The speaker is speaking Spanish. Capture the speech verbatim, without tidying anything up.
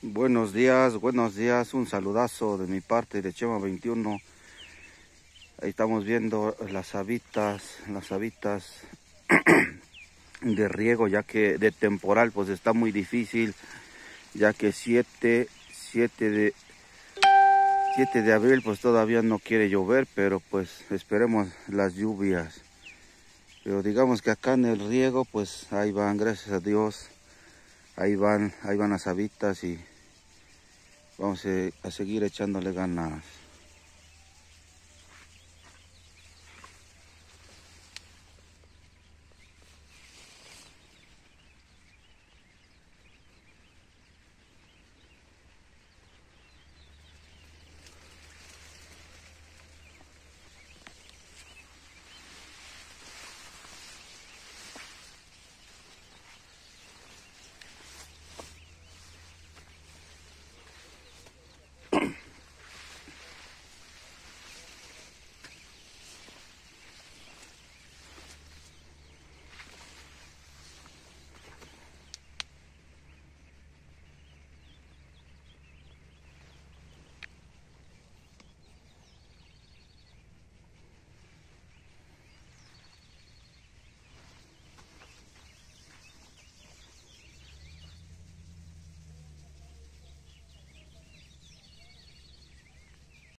Buenos días, buenos días, un saludazo de mi parte de Chema veintiuno. Ahí estamos viendo las habitas, las habitas de riego, ya que de temporal pues está muy difícil, ya que siete de, siete de abril pues todavía no quiere llover, pero pues esperemos las lluvias. Pero digamos que acá en el riego pues ahí van, gracias a Dios, ahí van, ahí van las habitas y vamos a seguir echándole ganas.